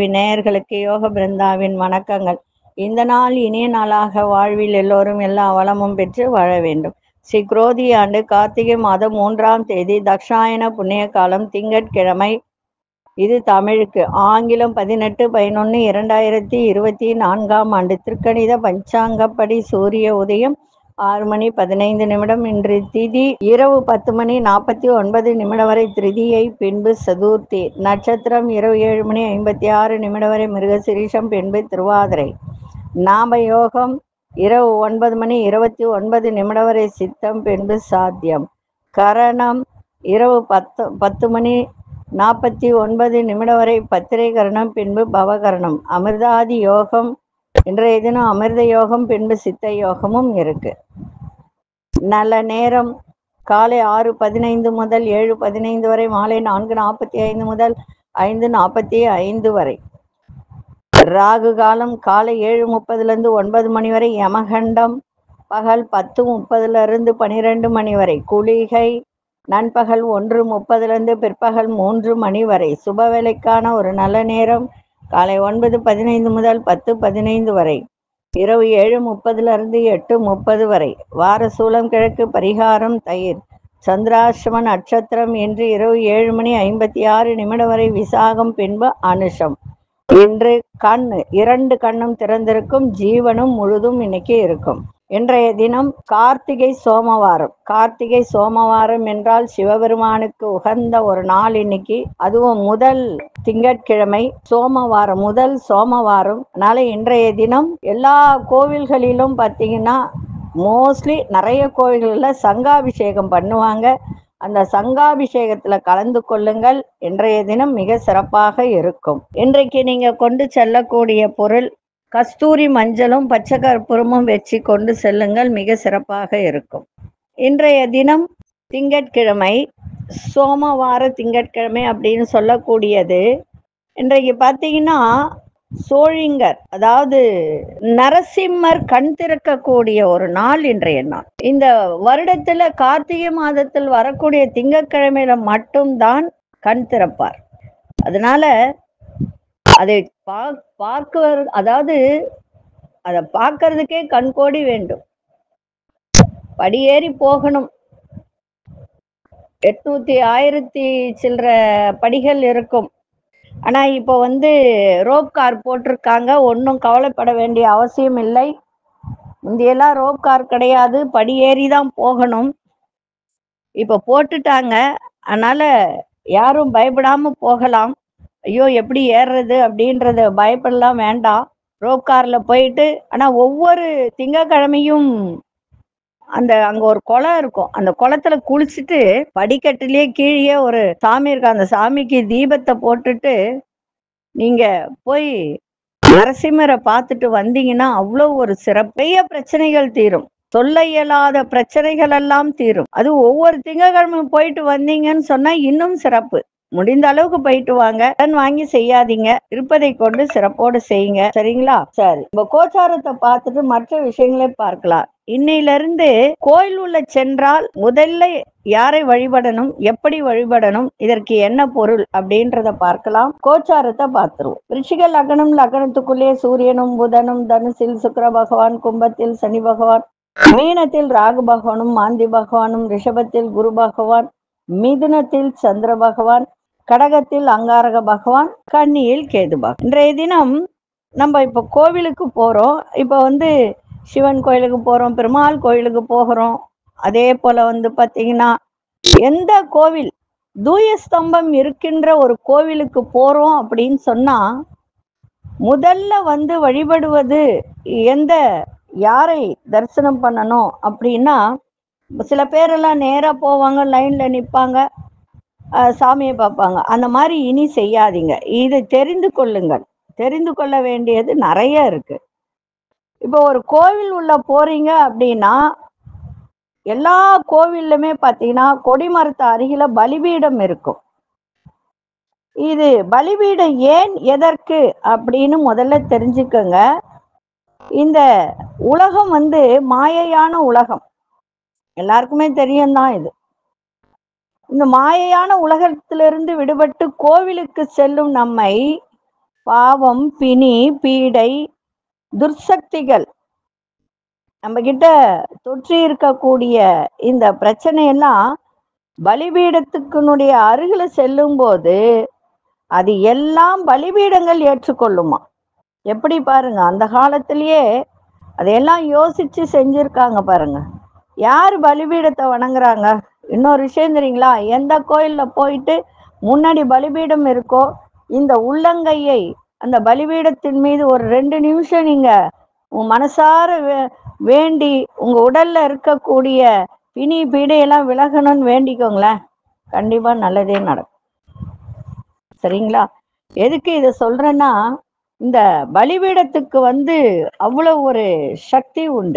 TV நேயர்களுக்கு யோக பிருந்தாவின் வணக்கங்கள். இந்த நாள் இனிய நாளாக வாழ்வில் எல்லோரும் எல்லா வளமும் பெற்று வாழ வேண்டும். ஸ்ரீ குரோதி ஆண்டு கார்த்திகை மாதம் 3ஆம் தேதி தக்ஷாயன புண்ணிய காலம் திங்கட்கிழமை. இது தமிழுக்கு. ஆங்கிலம் 18/11/2024 ஆண்டு. திருக்கணித பஞ்சாங்கப்படி சூரிய உதயம் 6:15. இன்று திதி இரவு 10:49 வரை திருதியை, பின்பு சதுர்த்தி. நட்சத்திரம் இரவு 7:56 வரை மிருகசிரீஷம், பின்பு திருவாதிரை. நாம யோகம் இரவு 9:29 வரை சித்தம், பின்பு சாத்தியம். கரணம் இரவு 10:49 வரை பத்திரை கரணம், பின்பு பவகரணம். அமிர்தாதி யோகம் இன்றைய தினம் அமிர்த யோகம், பின்பு சித்த யோகமும் இருக்கு. நல்ல நேரம் காலை 6:15 முதல் 7:15 வரை, மாலை 4:45 முதல் 5:45 வரை. ராகு காலம் காலை 7:30 9 மணி வரை. யமகண்டம் பகல் 10:30 12 மணி வரை. குளிகை நண்பகல் 1:30 பிற்பகல் 3 மணி வரை. சுபவேளைக்கான ஒரு நல்ல நேரம் காலை 9:15 முதல் 10:15 வரை. இரவு 7:30 8:30 வரை. வார சூலம் கிழக்கு. பரிகாரம் தயிர். சந்திராசிரம நட்சத்திரம் இன்று இரவு 7:56 வரை விசாகம், பின்பு அனுஷம். இன்று இரண்டு கண்ணும் திறந்திருக்கும். ஜீவனும் முழுதும் இன்னைக்கு இருக்கும். இன்றைய தினம் கார்த்திகை சோமவாரம். கார்த்திகை சோமவாரம் என்றால் சிவபெருமானுக்கு உகந்த ஒரு நாள் இன்னைக்கு. அதுவும் முதல் திங்கட்கிழமை சோமவாரம், முதல் சோமவாரம். அதனால இன்றைய தினம் எல்லா கோவில்களிலும் பார்த்தீங்கன்னா மோஸ்ட்லி நிறைய கோவில்கள்ல சங்காபிஷேகம் பண்ணுவாங்க. அந்த சங்காபிஷேகத்துல கலந்து கொள்ளுங்கள். இன்றைய தினம் மிக சிறப்பாக இருக்கும். இன்றைக்கு நீங்க கொண்டு செல்லக்கூடிய பொருள் கஸ்தூரி மஞ்சளும் பச்சை கற்பூரமும் வச்சு கொண்டு செல்லுங்கள். மிக சிறப்பாக இருக்கும். இன்றைய தினம் திங்கட்கிழமை, சோமவார திங்கட்கிழமை அப்படின்னு சொல்லக்கூடியது. இன்றைக்கு பார்த்தீங்கன்னா சோழிங்கர், அதாவது நரசிம்மர் கண் திறக்கக்கூடிய ஒரு நாள் இன்றைய நாள். இந்த வருடத்துல கார்த்திகை மாதத்தில் வரக்கூடிய திங்கட்கிழமையில மட்டும்தான் கண் திறப்பார். அதனால அதை அதாவது அதை பார்க்கறதுக்கே கண்கோடி வேண்டும். படியேறி போகணும். 800 1000 சில்லற படிகள் இருக்கும். ஆனா இப்போ ரோப் கார் போட்டிருக்காங்க. ஒன்றும் கவலைப்பட வேண்டிய அவசியம் இல்லை. முந்தையெல்லாம் ரோப் கார் கிடையாது, படியேறி தான் போகணும். இப்போ போட்டுட்டாங்க. அதனால யாரும் பயப்படாம போகலாம். ஐயோ எப்படி ஏறுறது அப்படின்றத பயப்படலாம் வேண்டாம். ரோப் கார்ல போயிட்டு, ஆனா ஒவ்வொரு திங்கக்கிழமையும் அங்க ஒரு குளம் இருக்கும். அந்த குளத்துல குளிச்சுட்டு படிக்கட்டுலயே கீழே ஒரு சாமி இருக்கு. அந்த சாமிக்கு தீபத்தை போட்டுட்டு நீங்க போய் நரசிம்மரை பார்த்துட்டு வந்தீங்கன்னா அவ்வளவு ஒரு சிறப்பைய பிரச்சனைகள் தீரும். சொல்ல இயலாத பிரச்சனைகள் எல்லாம் தீரும். அது ஒவ்வொரு திங்கக்கிழமையும் போயிட்டு வந்தீங்கன்னு சொன்னா இன்னும் சிறப்பு. முடிந்த அளவுக்கு போயிட்டு வாங்க. கடன் வாங்கி செய்யாதீங்க. இருப்பதை கொண்டு சிறப்போடு செய்யுங்க. சரிங்களா? சரி, இப்ப கோச்சாரத்தை பார்த்துட்டு மற்ற விஷயங்களை பார்க்கலாம். இன்னையிலிருந்து கோயில் உள்ள சென்றால் முதல்ல யாரை வழிபடணும், எப்படி வழிபடணும், இதற்கு என்ன பொருள் அப்படின்றத பார்க்கலாம். கோச்சாரத்தை பார்த்துருவோம். விருச்சிக லக்னம், லக்னத்துக்குள்ளே சூரியனும் புதனும், தனுசில் சுக்கிர பகவான், கும்பத்தில் சனி பகவான், மீனத்தில் ராகு பகவானும் மாந்தி பகவானும், ரிஷபத்தில் குரு பகவான், மிதுனத்தில் சந்திர பகவான், கடகத்தில் அங்காரக பகவான், கன்னியில் கேது பகவான். இன்றைய தினம் நம்ம இப்ப கோவிலுக்கு போறோம். இப்ப சிவன் கோயிலுக்கு போறோம், பெருமாள் கோயிலுக்கு போகிறோம். அதே போல பார்த்தீங்கன்னா எந்த கோவில் தூய ஸ்தம்பம் இருக்கின்ற ஒரு கோவிலுக்கு போறோம் அப்படின்னு சொன்னா முதல்ல வழிபடுவது யாரை தரிசனம் பண்ணணும் அப்படின்னா, சில பேரெல்லாம் நேரா போவாங்க, லைன்ல நிற்பாங்க, சாமியை பார்ப்பாங்க. அந்த மாதிரி இனி செய்யாதீங்க. இதை தெரிந்து கொள்ளுங்கள். தெரிந்து கொள்ள வேண்டியது நிறைய இருக்கு. இப்போ ஒரு கோவில் உள்ள போறீங்க அப்படின்னா எல்லா கோவில்லுமே பார்த்தீங்கன்னா கொடிமரத்து அருகில பலிபீடம் இருக்கும். இது பலிபீடம் ஏன், எதற்கு அப்படின்னு முதல்ல தெரிஞ்சுக்கங்க. இந்த உலகம் மாயையான உலகம், எல்லாருக்குமே தெரியும் தான். இது இந்த மாயையான உலகத்திலிருந்து விடுபட்டு கோவிலுக்கு செல்லும் நம்மை பாவம், பிணி, பீடை, துர்சக்திகள் நம்ம கிட்ட தொற்றி இருக்கக்கூடிய இந்த பிரச்சனையெல்லாம் பலிபீடத்துக்குனுடைய அருகில செல்லும் போது அது எல்லாம் பலிபீடங்கள் ஏற்றுக்கொள்ளுமா. எப்படி பாருங்க, அந்த காலத்திலேயே அதையெல்லாம் யோசிச்சு செஞ்சிருக்காங்க பாருங்க. யார் பலிபீடத்தை வணங்குறாங்க? இன்னொரு விஷயம் தெரியுங்களா? எந்த கோயில்ல போயிட்டு முன்னாடி பலிபீடம் இருக்கோ இந்த உள்ளங்கையை அந்த பலிபீடத்தின் மீது ஒரு 2 நிமிஷம் நீங்க உங்க மனசார வேண்டி உங்க உடல்ல இருக்கக்கூடிய பிணி பீடையெல்லாம் விலகணும்னு வேண்டிக்கோங்களேன், கண்டிப்பா நல்லதே நடக்கும். சரிங்களா? எதுக்கு இதை சொல்றேன்னா, இந்த பலிபீடத்துக்கு அவ்வளவு ஒரு சக்தி உண்டு.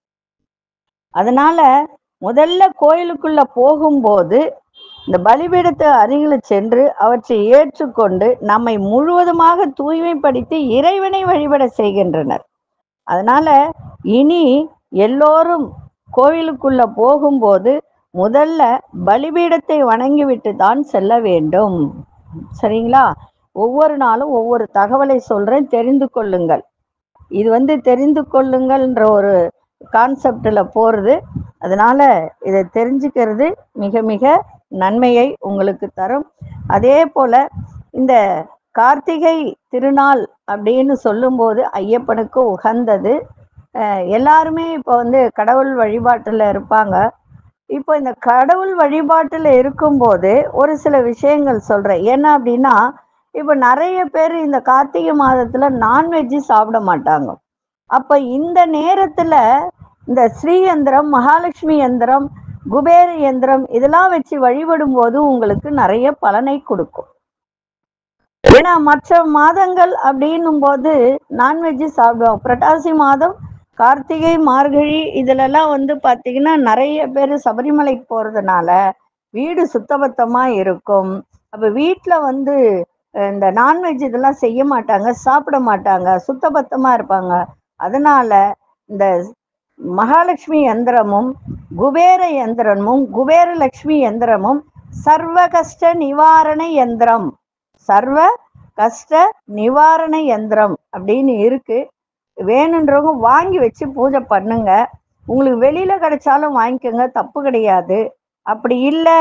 அதனால முதல்ல கோயிலுக்குள்ள போகும்போது இந்த பலிபீடத்தை அருகில சென்று அவற்றை ஏற்றுக்கொண்டு நம்மை முழுவதுமாக தூய்மைப்படுத்தி இறைவனை வழிபட செய்கின்றனர். அதனால இனி எல்லோரும் கோவிலுக்குள்ள போகும்போது முதல்ல பலிபீடத்தை வணங்கிவிட்டு தான் செல்ல வேண்டும். சரிங்களா? ஒவ்வொரு நாளும் ஒவ்வொரு தகவலை சொல்றேன், தெரிந்து கொள்ளுங்கள். இது தெரிந்து கொள்ளுங்கள்ன்ற ஒரு கான்செப்ட்ல போறது. அதனால இதை தெரிஞ்சுக்கிறது மிக மிக நன்மையை உங்களுக்கு தரும். அதே போல இந்த கார்த்திகை திருநாள் அப்படின்னு சொல்லும்போது ஐயப்பனுக்கு உகந்தது. எல்லாருமே இப்போ கடவுள் வழிபாட்டுல இருப்பாங்க. இப்போ இந்த கடவுள் வழிபாட்டுல இருக்கும்போது ஒரு சில விஷயங்கள் சொல்றேன். என்ன அப்படின்னா, இப்போ நிறைய பேர் இந்த கார்த்திகை மாதத்துல நான்வெஜ் சாப்பிட மாட்டாங்க. அப்ப இந்த நேரத்துல இந்த ஸ்ரீ யந்திரம், மகாலட்சுமி யந்திரம், குபேர யந்திரம் இதெல்லாம் வச்சு வழிபடும் போது உங்களுக்கு நிறைய பலனை கொடுக்கும். ஏன்னா மற்ற மாதங்கள் அப்படின்னும் போது நான்வெஜ் சாப்பிடுவோம். புரட்டாசி மாதம், கார்த்திகை, மார்கழி இதுலெல்லாம் பாத்தீங்கன்னா நிறைய பேர் சபரிமலைக்கு போறதுனால வீடு சுத்தபத்தமா இருக்கும். அப்ப வீட்டுல இந்த நான்வெஜ் இதெல்லாம் செய்ய மாட்டாங்க, சாப்பிட மாட்டாங்க, சுத்தபத்தமா இருப்பாங்க. அதனால இந்த மகாலட்சுமி யந்திரமும் குபேர யந்திரமும் குபேரலட்சுமி யந்திரமும் சர்வ கஷ்ட நிவாரண யந்திரம், சர்வ கஷ்ட நிவாரண யந்திரம் அப்படின்னு இருக்கு. வேணுன்றவங்க வாங்கி வச்சு பூஜை பண்ணுங்க. உங்களுக்கு வெளியில கிடைச்சாலும் வாங்கிக்கோங்க, தப்பு கிடையாது. அப்படி இல்லை,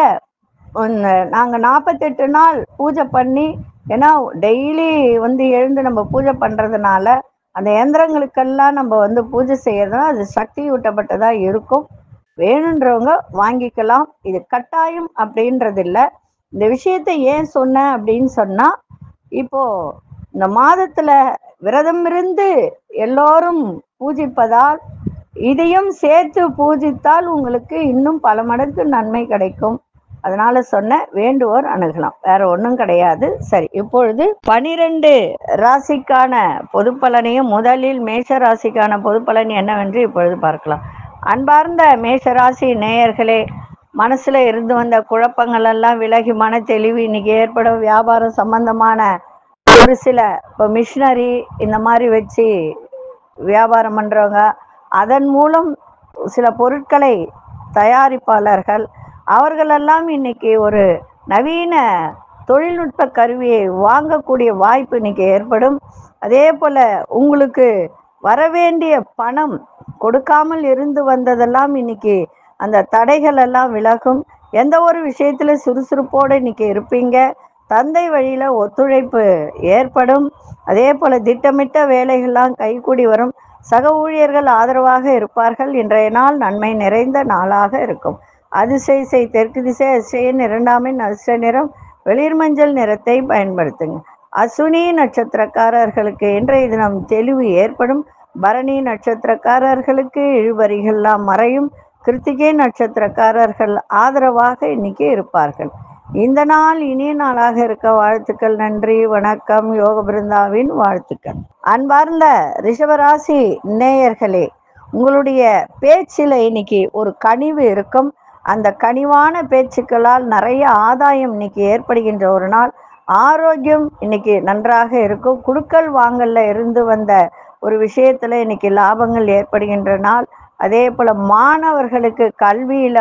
நாங்க 48 நாள் பூஜை பண்ணி, ஏன்னா டெய்லி எழுந்து நம்ம பூஜை பண்றதுனால அந்த யந்திரங்களுக்கெல்லாம் நம்ம பூஜை செய்யறதுனா அது சக்தி ஊட்டப்பட்டதா இருக்கும். வேணுன்றவங்க வாங்கிக்கலாம். இது கட்டாயம் அப்படின்றது இல்லை. இந்த விஷயத்தை ஏன் சொன்னேன் அப்படின்னு சொன்னா, இப்போ இந்த மாதத்துல விரதம் இருந்து எல்லோரும் பூஜிப்பதால் இதையும் சேர்த்து பூஜித்தால் உங்களுக்கு இன்னும் பல மடங்கு நன்மை கிடைக்கும். அதனால சொன்ன, வேண்டுவோர் அணுகலாம், வேற ஒன்றும் கிடையாது. சரி, இப்பொழுது 12 ராசிக்கான பொது பலனையும், முதலில் மேஷ ராசிக்கான பொது பலன் என்னவென்று இப்பொழுது பார்க்கலாம். அன்பார்ந்த மேஷராசி நேயர்களே, மனசுல இருந்து வந்த குழப்பங்கள் எல்லாம் விலகி மன தெளிவு இன்னைக்கு ஏற்படும். வியாபாரம் சம்பந்தமான ஒரு சில இப்போ மிஷினரி இந்த மாதிரி வச்சு வியாபாரம் பண்றவங்க, அதன் மூலம் சில பொருட்களை தயாரிப்பாளர்கள் அவர்களெல்லாம் இன்னைக்கு ஒரு நவீன தொழில்நுட்ப கருவியை வாங்கக்கூடிய வாய்ப்பு இன்னைக்கு ஏற்படும். அதே போல உங்களுக்கு வரவேண்டிய பணம் கொடுக்காமல் இருந்து வந்ததெல்லாம் இன்னைக்கு அந்த தடைகள் எல்லாம் விலகும். எந்த ஒரு விஷயத்துல சுறுசுறுப்போடு இன்னைக்கு இருப்பீங்க. தந்தை வழியில ஒத்துழைப்பு ஏற்படும். அதே போல திட்டமிட்ட வேலைகள்லாம் கைகூடி வரும். சக ஊழியர்கள் ஆதரவாக இருப்பார்கள். இன்றைய நாள் நன்மை நிறைந்த நாளாக இருக்கும். அதிசய தெற்கு திசை அதிசயன் 2ஆம் அதிர்ஷ்ட நிறம் வெளிர் மஞ்சள் நிறத்தை பயன்படுத்துங்க. அசுனி நட்சத்திரக்காரர்களுக்கு இன்றைய தினம் தெளிவு ஏற்படும். பரணி நட்சத்திரக்காரர்களுக்கு இழுபறிகள்லாம் மறையும். கிருத்திகை நட்சத்திரக்காரர்கள் ஆதரவாக இன்னைக்கு இருப்பார்கள். இந்த நாள் இனிய நாளாக இருக்க வாழ்த்துக்கள். நன்றி, வணக்கம். யோக பிருந்தாவின் வாழ்த்துக்கள். அன்பார்ந்த ரிஷபராசி நேயர்களே, உங்களுடைய பேச்சில் இன்னைக்கு ஒரு கனிவு இருக்கும். அந்த கனிவான பேச்சுக்களால் நிறைய ஆதாயம் இன்னைக்கு ஏற்படுகின்ற ஒரு நாள். ஆரோக்கியம் இன்னைக்கு நன்றாக இருக்கும். குடுக்கல் வாங்கல்ல இருந்து வந்த ஒரு விஷயத்துல இன்னைக்கு லாபங்கள் ஏற்படுகின்ற நாள். அதே போல மாணவர்களுக்கு கல்வியில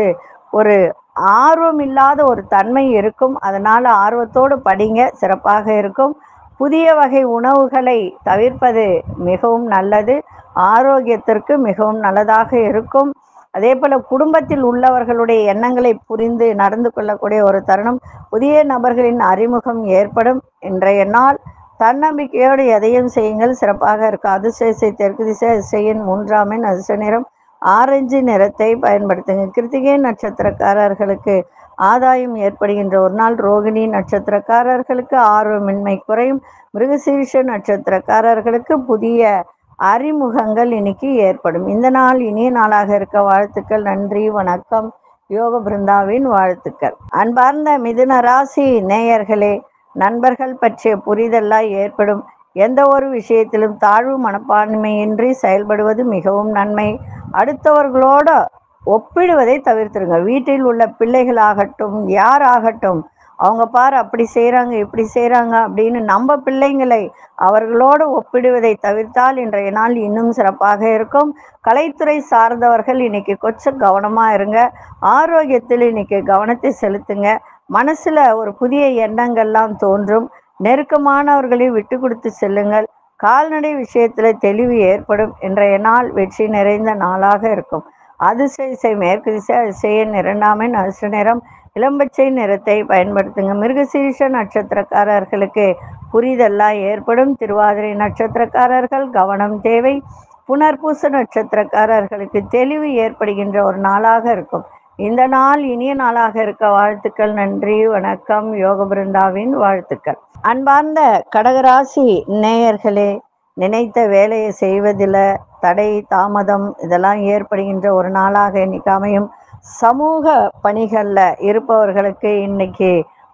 ஒரு ஆர்வம் இல்லாத ஒரு தன்மை இருக்கும். அதனால ஆர்வத்தோடு படிங்க, சிறப்பாக இருக்கும். புதிய வகை உணவுகளை தவிர்ப்பது மிகவும் நல்லது. ஆரோக்கியத்திற்கு மிகவும் நல்லதாக இருக்கும். அதே போல குடும்பத்தில் உள்ளவர்களுடைய எண்ணங்களை புரிந்து நடந்து கொள்ளக்கூடிய ஒரு தருணம். புதிய நபர்களின் அறிமுகம் ஏற்படும். இன்றைய நாள் தன்னம்பிக்கையோடு எதையும் செய்யுங்கள், சிறப்பாக இருக்கும். அதிர்ஷ்ட தெற்கு திசை, அதிர்ஷ்ட மூன்றாம் எண், அதிர்ஷ்ட நிறம் ஆரஞ்சு நிறத்தை பயன்படுத்துங்க. கிருத்திகை நட்சத்திரக்காரர்களுக்கு ஆதாயம் ஏற்படுகின்ற ஒரு நாள். ரோகிணி நட்சத்திரக்காரர்களுக்கு ஆர்வமின்மை குறையும். மிருகசீரிஷ நட்சத்திரக்காரர்களுக்கு புதிய அறிமுகங்கள் இன்னைக்கு ஏற்படும். இந்த நாள் இனிய நாளாக இருக்க வாழ்த்துக்கள். நன்றி, வணக்கம். யோக பிருந்தாவின் வாழ்த்துக்கள். அன்பார்ந்த மிதுன ராசி நேயர்களே, நண்பர்கள் பற்றிய புரிதல்லாம் ஏற்படும். எந்த ஒரு விஷயத்திலும் தாழ்வு மனப்பான்மையின்றி செயல்படுவது மிகவும் நன்மை. அடுத்தவர்களோட ஒப்பிடுவதை தவிர்த்துருங்க. வீட்டில் உள்ள பிள்ளைகளாகட்டும், யாராகட்டும், அவங்க பாரு அப்படி செய்கிறாங்க இப்படி செய்கிறாங்க அப்படின்னு நம்ம பிள்ளைங்களை அவர்களோடு ஒப்பிடுவதை தவிர்த்தால் இன்றைய நாள் இன்னும் சிறப்பாக இருக்கும். கலைத்துறை சார்ந்தவர்கள் இன்னைக்கு கொஞ்சம் கவனமாக இருங்க. ஆரோக்கியத்தில் இன்னைக்கு கவனத்தை செலுத்துங்க. மனசில் ஒரு புதிய எண்ணங்கள்லாம் தோன்றும். நெருக்கமானவர்களை விட்டு கொடுத்து செல்லுங்கள். கால்நடை விஷயத்தில் தெளிவு ஏற்படும். இன்றைய நாள் வெற்றி நிறைந்த நாளாக இருக்கும். அதிர்ஷ்ட மேற்கு திசை, அதிர்ஷ்ட இரண்டாம் எண், அதிர்ஷ்ட நிறம் இளம்பச்சை நிறத்தை பயன்படுத்துங்க. மிருகசீரிஷ நட்சத்திரக்காரர்களுக்கு புரிதெல்லாம் ஏற்படும். திருவாதிரை நட்சத்திரக்காரர்கள் கவனம் தேவை. புனர்பூச நட்சத்திரக்காரர்களுக்கு தெளிவு ஏற்படுகின்ற ஒரு நாளாக இருக்கும். இந்த நாள் இனிய நாளாக இருக்க வாழ்த்துக்கள். நன்றி, வணக்கம். யோக பிருந்தாவின் வாழ்த்துக்கள். அன்பார்ந்த கடகராசி நேயர்களே, நினைத்த வேலையை செய்வதில் தடை தாமதம் இதெல்லாம் ஏற்படுகின்ற ஒரு நாளாக இன்னைக்கு அமையும். சமூக பணிகளில் இருப்பவர்களுக்கு இன்னைக்கு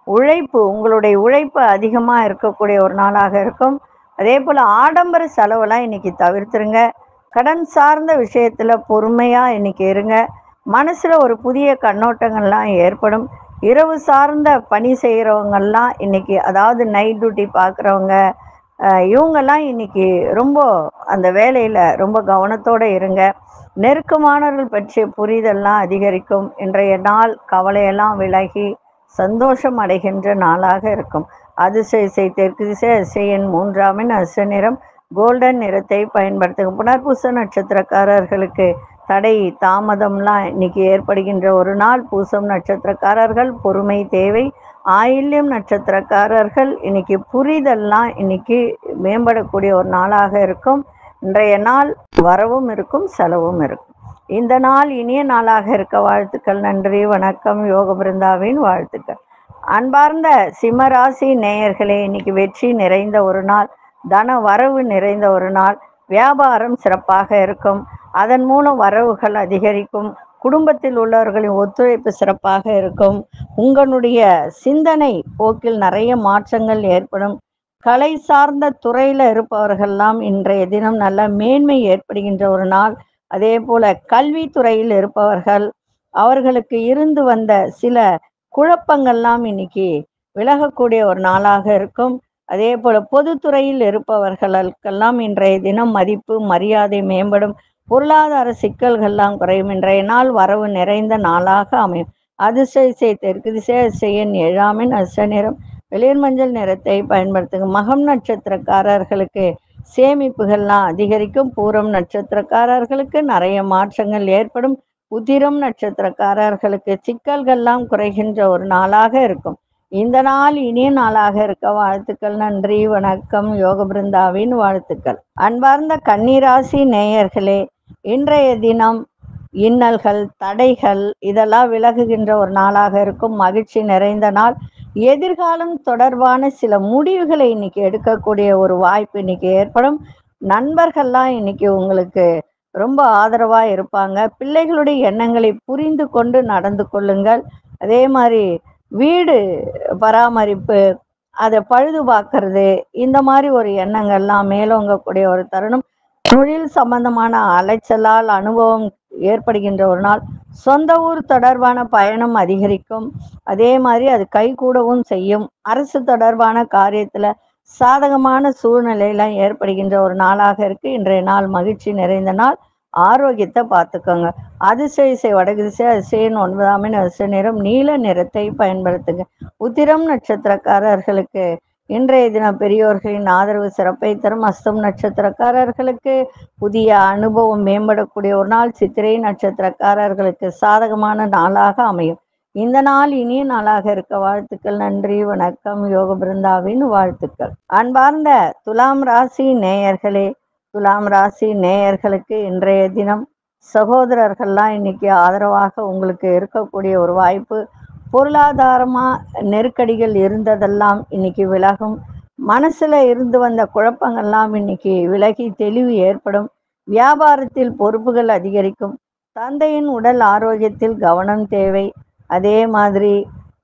உங்களுடைய உழைப்பு அதிகமாக இருக்கக்கூடிய ஒரு நாளாக இருக்கும். அதே போல் ஆடம்பர செலவெல்லாம் இன்னைக்கு தவிர்த்துருங்க. கடன் சார்ந்த விஷயத்தில் பொறுமையாக இன்னைக்கு இருங்க. மனசில் ஒரு புதிய கண்ணோட்டங்கள்லாம் ஏற்படும். இரவு சார்ந்த பணி செய்கிறவங்கெல்லாம் இன்னைக்கு, அதாவது நைட் டியூட்டி பார்க்குறவங்க, இவங்கெல்லாம் இன்னைக்கு ரொம்ப அந்த வேலையில் ரொம்ப கவனத்தோடு இருங்க. நெருக்கமானவர்கள் பற்றிய புரிதெல்லாம் அதிகரிக்கும். இன்றைய நாள் கவலையெல்லாம் விலகி சந்தோஷம் அடைகின்ற நாளாக இருக்கும். அதிர்ஷ்ட தெற்கு திசை, அதிர்ஷ்ட மூன்றாம் எண், அதிர்ஷ்ட நிறம் கோல்டன் நிறத்தை பயன்படுத்துங்க. புனர்பூச நட்சத்திரக்காரர்களுக்கு தடை தாமதம்லாம் இன்னைக்கு ஏற்படுகின்ற ஒரு நாள். பூசம் நட்சத்திரக்காரர்கள் பொறுமை தேவை. ஆயில்யம் நட்சத்திரக்காரர்கள் இன்னைக்கு புரிதெல்லாம் இன்னைக்கு மேம்படக்கூடிய ஒரு நாளாக இருக்கும். இன்றைய நாள் வரவும் இருக்கும், செலவும் இருக்கும். இந்த நாள் இனிய நாளாக இருக்க வாழ்த்துக்கள். நன்றி, வணக்கம். யோக பிருந்தாவின் வாழ்த்துக்கள். அன்பார்ந்த சிம்மராசி நேயர்களே, இன்னைக்கு வெற்றி நிறைந்த ஒரு நாள். தன வரவு நிறைந்த ஒரு நாள். வியாபாரம் சிறப்பாக இருக்கும். அதன் மூலம் வரவுகள் அதிகரிக்கும். குடும்பத்தில் உள்ளவர்களின் ஒத்துழைப்பு சிறப்பாக இருக்கும். உங்களுடைய சிந்தனை போக்கில் நிறைய மாற்றங்கள் ஏற்படும். கலை சார்ந்த துறையில் இருப்பவர்கள்லாம் இன்றைய தினம் நல்ல மேன்மை ஏற்படுகின்ற ஒரு நாள். அதே போல கல்வித்துறையில் இருப்பவர்கள், அவர்களுக்கு இருந்து வந்த சில குழப்பங்கள்லாம் இன்னைக்கு விலகக்கூடிய ஒரு நாளாக இருக்கும். அதே போல பொதுத்துறையில் இருப்பவர்களுக்கெல்லாம் இன்றைய தினம் மதிப்பு மரியாதை மேம்படும். பொருளாதார சிக்கல்கள்லாம் குறையும். இன்றைய நாள் வரவு நிறைந்த நாளாக அமையும். அதிர்ஷ்ட தெற்கு திசை, அதிர்ஷ்ட ஏழாம் எண், அதிர்ஷ்ட நிறம் வெளிர் மஞ்சள் நிறத்தை பயன்படுத்துங்க. மகம் நட்சத்திரக்காரர்களுக்கு சேமிப்புகள்லாம் அதிகரிக்கும். பூரம் நட்சத்திரக்காரர்களுக்கு நிறைய மாற்றங்கள் ஏற்படும். உத்திரம் நட்சத்திரக்காரர்களுக்கு சிக்கல்கள்லாம் குறைகின்ற ஒரு நாளாக இருக்கும். இந்த நாள் இனிய நாளாக இருக்க வாழ்த்துக்கள். நன்றி, வணக்கம். யோக பிருந்தாவின் வாழ்த்துக்கள். அன்பார்ந்த கன்னிராசி நேயர்களே, இன்றைய தினம் இன்னல்கள் தடைகள் இதெல்லாம் விலகுகின்ற ஒரு நாளாக இருக்கும். மகிழ்ச்சி நிறைந்த நாள். எதிர்காலம் தொடர்பான சில முடிவுகளை இன்னைக்கு எடுக்கக்கூடிய ஒரு வாய்ப்பு இன்னைக்கு ஏற்படும். நண்பர்கள்லாம் இன்னைக்கு உங்களுக்கு ரொம்ப ஆதரவாக இருப்பாங்க. பிள்ளைகளுடைய எண்ணங்களை புரிந்து கொண்டு நடந்து கொள்ளுங்கள். அதே மாதிரி வீடு பராமரிப்பு, அதை பழுது பார்க்கறது, இந்த மாதிரி ஒரு எண்ணங்கள்லாம் மேலோங்கக்கூடிய ஒரு தருணம். தொழில் சம்பந்தமான அலைச்சலால் அனுபவம் ஏற்படுகின்ற ஒரு நாள். சொந்த ஊர் தொடர்பான பயணம் அதிகரிக்கும். அதே மாதிரி அது கைகூடவும் செய்யும். அரசு தொடர்பான காரியத்தில் சாதகமான சூழ்நிலையெல்லாம் ஏற்படுகின்ற ஒரு நாளாக இருக்கு. இன்றைய நாள் மகிழ்ச்சி நிறைந்த நாள். ஆரோக்கியத்தை பார்த்துக்கோங்க. அதிர்ஷ்ட வடக்கு திசை, அதிர்ஷ்ட ஒன்பதாம் எண், அதிர்ஷ்ட நிறம் நீல நிறத்தை பயன்படுத்துங்க. உத்திரம் நட்சத்திரக்காரர்களுக்கு இன்றைய தினம் பெரியோர்களின் ஆதரவு சிறப்பை தரும். அஸ்தம் நட்சத்திரக்காரர்களுக்கு புதிய அனுபவம் மேம்படக்கூடிய ஒரு நாள். சித்திரை நட்சத்திரக்காரர்களுக்கு சாதகமான நாளாக அமையும். இந்த நாள் இனிய நாளாக இருக்க வாழ்த்துக்கள். நன்றி, வணக்கம். யோக பிருந்தாவின் வாழ்த்துக்கள். அன்பார்ந்த துலாம் ராசி நேயர்களே, துலாம் ராசி நேயர்களுக்கு இன்றைய தினம் சகோதரர்கள்லாம் இன்னைக்கு ஆதரவாக உங்களுக்கு இருக்கக்கூடிய ஒரு வாய்ப்பு. பொருளாதாரமா நெருக்கடிகள் இருந்ததெல்லாம் இன்னைக்கு விலகும். மனசுல இருந்து வந்த குழப்பங்கள்லாம் இன்னைக்கு விலகி தெளிவு ஏற்படும். வியாபாரத்தில் பொறுப்புகள் அதிகரிக்கும். தந்தையின் உடல் ஆரோக்கியத்தில் கவனம் தேவை. அதே மாதிரி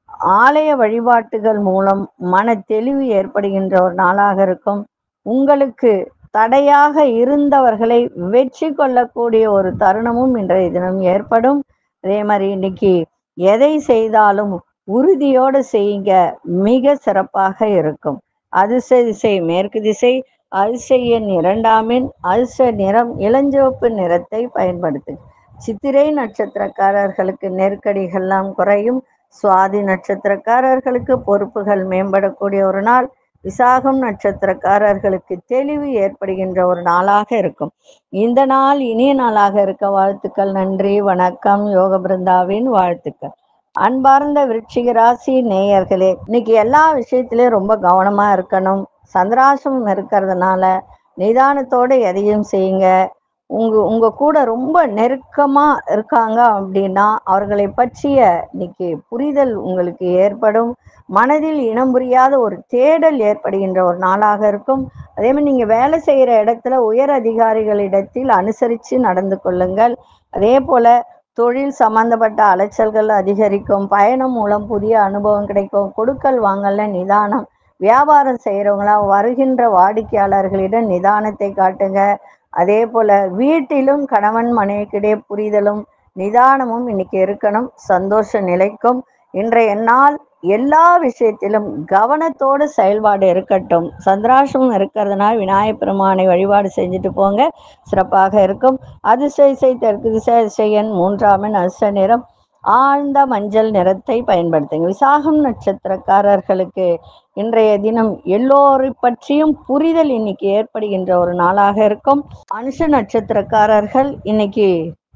ஆலய வழிபாட்டுகள் மூலம் மன தெளிவு ஏற்படுகின்ற ஒரு நாளாக இருக்கும். உங்களுக்கு தடையாக இருந்தவர்களை வெற்றி கொள்ளக்கூடிய ஒரு தருணமும் இன்றைய தினம் ஏற்படும். அதே மாதிரி இன்னைக்கு எதை செய்தாலும் உறுதியோடு செய்யுங்க, மிக சிறப்பாக இருக்கும். அதிர்ஷ்ட திசை மேற்கு திசை. அதிர்ஷ்ட எண் 2 அதிர்ஷ்ட நிறம் இளஞ்சிவப்பு நிறத்தை பயன்படுத்துங்க. சித்திரை நட்சத்திரக்காரர்களுக்கு நெருக்கடிகள்லாம் குறையும். சுவாதி நட்சத்திரக்காரர்களுக்கு பொறுப்புகள் மேம்படக்கூடிய ஒரு நாள். விசாகம் நட்சத்திரக்காரர்களுக்கு தெளிவு ஏற்படுகின்ற ஒரு நாளாக இருக்கும். இந்த நாள் இனிய நாளாக இருக்க வாழ்த்துக்கள். நன்றி, வணக்கம். யோக பிருந்தாவின் வாழ்த்துக்கள். அன்பார்ந்த விருச்சிக ராசி நேயர்களே, இன்னைக்கு எல்லா விஷயத்திலையும் ரொம்ப கவனமா இருக்கணும். சந்திராசம் இருக்கிறதுனால நிதானத்தோடு எதையும் செய்யுங்க. உங்க கூட ரொம்ப நெருக்கமா இருக்காங்க அப்படின்னா அவர்களை பற்றிய இன்னைக்கு புரிதல் உங்களுக்கு ஏற்படும். மனதில் இனம் புரியாத ஒரு தேடல் ஏற்படுகின்ற ஒரு நாளாக இருக்கும். அதே மாதிரி நீங்க வேலை செய்யற இடத்துல உயர் அதிகாரிகளிடத்தில் அனுசரித்து நடந்து கொள்ளுங்கள். அதே போல தொழில் சம்பந்தப்பட்ட அலைச்சல்கள் அதிகரிக்கும். பயணம் மூலம் புதிய அனுபவம் கிடைக்கும். கொடுக்கல் வாங்கல நிதானம். வியாபாரம் செய்யறவங்களா வருகின்ற வாடிக்கையாளர்களிடம் நிதானத்தை காட்டுங்க. அதே போல வீட்டிலும் கணவன் மனைவிக்கிடையே புரிதலும் நிதானமும் இன்னைக்கு இருக்கணும். சந்தோஷம் நிலைக்கும். இன்றைய நாள் எல்லா விஷயத்திலும் கவனத்தோடு செயல்பாடு இருக்கட்டும். சந்திராசம் இருக்கிறதுனால விநாயகப் பெருமானை வழிபாடு செஞ்சுட்டு போங்க, சிறப்பாக இருக்கும். அதிர்ஷ்ட திசை தெற்கு திசை. அதிர்ஷ்ட எண் 3 அதிர்ஷ்ட நிறம் ஆழ்ந்த மஞ்சள் நிறத்தை பயன்படுத்துங்க. விசாகம் நட்சத்திரக்காரர்களுக்கு இன்றைய தினம் எல்லோரை பற்றியும் புரிதல் இன்னைக்கு ஏற்படுகின்ற ஒரு நாளாக இருக்கும். அனுஷ நட்சத்திரக்காரர்கள் இன்னைக்கு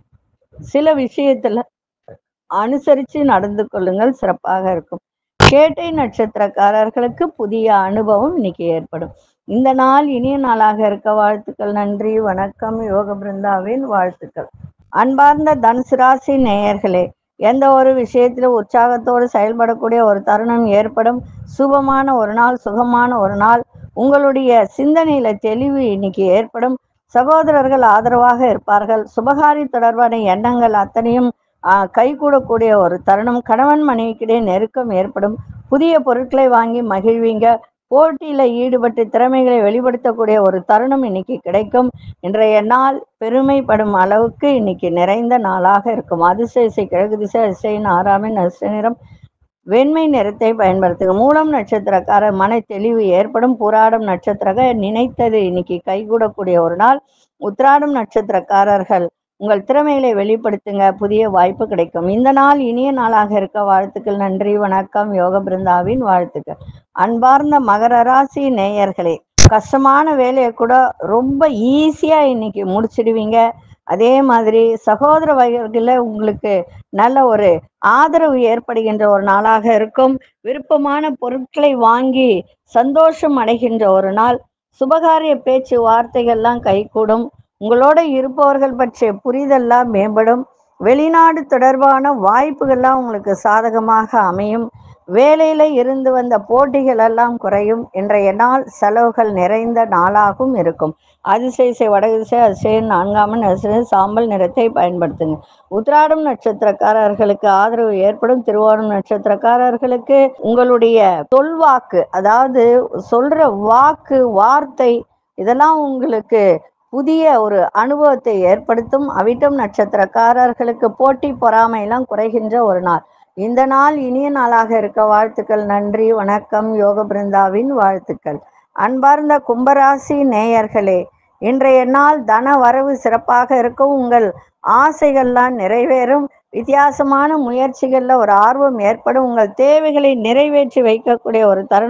சில விஷயத்துல அனுசரித்து நடந்து கொள்ளுங்கள், சிறப்பாக இருக்கும். கேட்டை நட்சத்திரக்காரர்களுக்கு புதிய அனுபவம் இன்னைக்கு ஏற்படும். இந்த நாள் இனிய நாளாக இருக்க வாழ்த்துக்கள். நன்றி, வணக்கம். யோக பிருந்தாவின் வாழ்த்துக்கள். அன்பார்ந்த தனுசு ராசி நேயர்களே, எந்த ஒரு விஷயத்தில உற்சாகத்தோடு செயல்படக்கூடிய ஒரு தருணம் ஏற்படும். சுபமான ஒரு நாள், சுகமான ஒரு நாள். உங்களுடைய சிந்தனையில தெளிவு இன்னைக்கு ஏற்படும். சகோதரர்கள் ஆதரவாக இருப்பார்கள். சுபகாரி தொடர்பான எண்ணங்கள் அத்தனையும் கைகூடக்கூடிய ஒரு தருணம். கணவன் மனைவிக்கிடையே நெருக்கம் ஏற்படும். புதிய பொருட்களை வாங்கி மகிழ்வீங்க. போட்டியில ஈடுபட்டு திறமைகளை வெளிப்படுத்தக்கூடிய ஒரு தருணம் இன்னைக்கு கிடைக்கும். இன்றைய நாள் பெருமைப்படும் அளவுக்கு இன்னைக்கு நிறைந்த நாளாக இருக்கும். அதிர்ஷ்ட திசை கிழக்கு திசை. அதிர்ஷ்ட எண் 6 அதிர்ஷ்ட நிறம் வெண்மை நிறத்தை பயன்படுத்துங்க. மூலம் நட்சத்திரக்கார மன தெளிவு ஏற்படும். பூராடம் நட்சத்திரக நினைத்தது இன்னைக்கு கைகூடக்கூடிய ஒரு நாள். உத்திராடம் நட்சத்திரக்காரர்கள் உங்கள் திறமைகளை வெளிப்படுத்துங்க, புதிய வாய்ப்பு கிடைக்கும். இந்த நாள் இனிய நாளாக இருக்க வாழ்த்துக்கள். நன்றி, வணக்கம். யோக பிருந்தாவின் வாழ்த்துக்கள். அன்பார்ந்த மகர ராசி நேயர்களே, கஷ்டமான வேலையை கூட ரொம்ப ஈஸியா இன்னைக்கு முடிச்சிடுவீங்க. அதே மாதிரி சகோதர வகைகளில் உங்களுக்கு நல்ல ஒரு ஆதரவு ஏற்படுகின்ற ஒரு நாளாக இருக்கும். விருப்பமான பொருட்களை வாங்கி சந்தோஷம் அடைகின்ற ஒரு நாள். சுபகாரிய பேச்சு வார்த்தைகள்லாம் கைகூடும். உங்களோட இருப்பவர்கள் பற்றிய புரிதெல்லாம் மேம்படும். வெளிநாடு தொடர்பான வாய்ப்புகள்லாம் உங்களுக்கு சாதகமாக அமையும். வேலையில இருந்து வந்த போட்டிகள் எல்லாம் குறையும். இன்றைய நாள் செலவுகள் நிறைந்த நாளாகவும் இருக்கும். அதிர்ஷ்ட திசை வடக்கு திசை. அதிர்ஷ்ட எண் 4 அதிர்ஷ்ட சாம்பல் நிறத்தை பயன்படுத்துங்க. உத்திராடம் நட்சத்திரக்காரர்களுக்கு ஆதரவு ஏற்படும். திருவோணம் நட்சத்திரக்காரர்களுக்கு உங்களுடைய சொல்வாக்கு, அதாவது சொல்ற வாக்கு வார்த்தை, இதெல்லாம் உங்களுக்கு புதிய ஒரு அனுபவத்தை ஏற்படுத்தும். அவிட்டம் நட்சத்திரக்காரர்களுக்கு போட்டி பொறாமையெல்லாம் குறைகின்ற ஒரு நாள். இந்த நாள் இனிய நாளாக இருக்க வாழ்த்துக்கள். நன்றி, வணக்கம். யோக பிருந்தாவின் வாழ்த்துக்கள். அன்பார்ந்த கும்பராசி நேயர்களே, இன்றைய நாள் தன வரவு சிறப்பாக இருக்கும். உங்கள் ஆசைகள்லாம் நிறைவேறும். வித்தியாசமான முயற்சிகள்ல ஒரு ஆர்வம் ஏற்படும். உங்கள் தேவைகளை நிறைவேற்றி வைக்கக்கூடிய ஒரு தருணம்.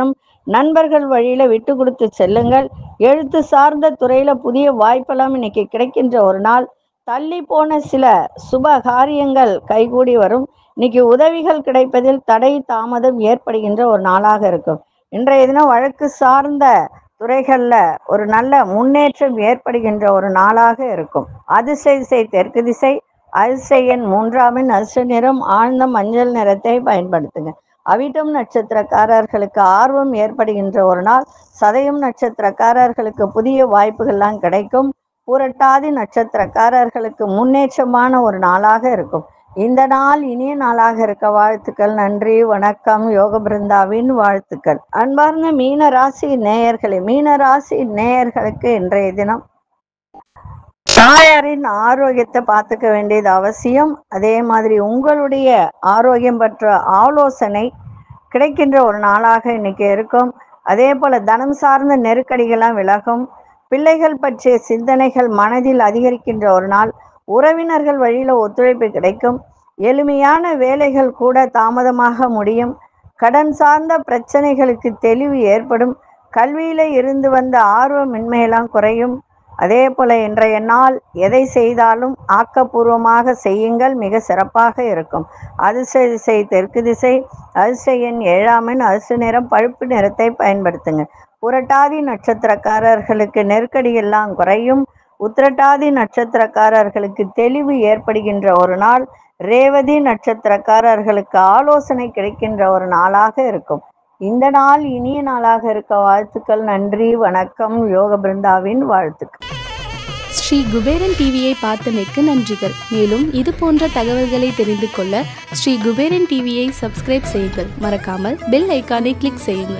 நண்பர்கள் வழியில விட்டு கொடுத்து செல்லுங்கள். எழுத்து சார்ந்த துறையில புதிய வாய்ப்பெல்லாம் இன்னைக்கு கிடைக்கின்ற ஒரு நாள். தள்ளி போன சில சுப காரியங்கள் கைகூடி வரும். இன்னைக்கு உதவிகள் கிடைப்பதில் தடை தாமதம் ஏற்படுகின்ற ஒரு நாளாக இருக்கும். இன்றைய தினம் வழக்கு சார்ந்த துறைகள்ல ஒரு நல்ல முன்னேற்றம் ஏற்படுகின்ற ஒரு நாளாக இருக்கும். அதிர்ஷ்ட திசை தெற்கு திசை. அதிர்ஷ்ட எண் 3 அதிர்ஷ்ட நிறம் ஆழ்ந்த மஞ்சள் நிறத்தை பயன்படுத்துங்க. அவிட்டம் நட்சத்திரக்காரர்களுக்கு ஆர்வம் ஏற்படுகின்ற ஒரு நாள். சதயம் நட்சத்திரக்காரர்களுக்கு புதிய வாய்ப்புகள்லாம் கிடைக்கும். பூரட்டாதி நட்சத்திரக்காரர்களுக்கு முன்னேற்றமான ஒரு நாளாக இருக்கும். இந்த நாள் இனிய நாளாக இருக்க வாழ்த்துக்கள். நன்றி, வணக்கம். யோக பிருந்தாவின் வாழ்த்துக்கள். அன்பார்ந்த மீன ராசி நேயர்களே, மீன ராசி நேயர்களுக்கு இன்றைய தினம் தாயாரின் ஆரோக்கியத்தை பார்த்துக்க வேண்டியது அவசியம். அதே மாதிரி உங்களுடைய ஆரோக்கியம் பற்ற ஆலோசனை கிடைக்கின்ற ஒரு நாளாக இன்னைக்கு இருக்கும். அதே போல தனம் சார்ந்த நெருக்கடிகள்லாம் விலகும். பிள்ளைகள் பற்றிய சிந்தனைகள் மனதில் அதிகரிக்கின்ற ஒரு நாள். உறவினர்கள் வழியில ஒத்துழைப்பு கிடைக்கும். எளிமையான வேலைகள் கூட தாமதமாக முடியும். கடன் சார்ந்த பிரச்சனைகளுக்கு தெளிவு ஏற்படும். கல்வியில இருந்து வந்த ஆர்வமின்மையெல்லாம் குறையும். அதே போல இன்றைய நாள் எதை செய்தாலும் ஆக்கப்பூர்வமாக செய்யுங்கள், மிக சிறப்பாக இருக்கும். அதிர்ஷ்ட திசை தெற்கு திசை. அதிர்ஷ்ட எண் 7 அதிர்ஷ்ட நிறம் பழுப்பு நிறத்தை பயன்படுத்துங்க. புரட்டாதி நட்சத்திரக்காரர்களுக்கு நெருக்கடி எல்லாம் குறையும். உத்திரட்டாதி நட்சத்திரக்காரர்களுக்கு தெளிவு ஏற்படுகின்ற ஒரு நாள். ரேவதி நட்சத்திரக்காரர்களுக்கு ஆலோசனை கிடைக்கின்ற ஒரு நாளாக இருக்கும். இந்த நாள் இனிய நாளாக இருக்க வாழ்த்துக்கள். நன்றி, வணக்கம். யோக பிருந்தாவின் வாழ்த்துக்கள். ஸ்ரீ குபேரன் டிவியை பார்த்தமைக்கு நன்றிகள். மேலும் இது போன்ற தகவல்களை தெரிந்து கொள்ள ஸ்ரீ குபேரன் டிவியை சப்ஸ்கிரைப் செய்யுங்கள். மறக்காமல் பெல் ஐக்கானை கிளிக் செய்யுங்கள்.